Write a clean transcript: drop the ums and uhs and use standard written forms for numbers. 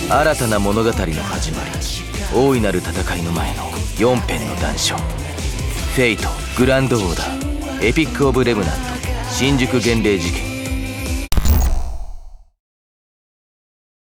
新たな物語の始まり、大いなる戦いの前の4編の談笑。フェイト、グランドオーダー、エピック・オブ・レムナント、新宿厳霊事件、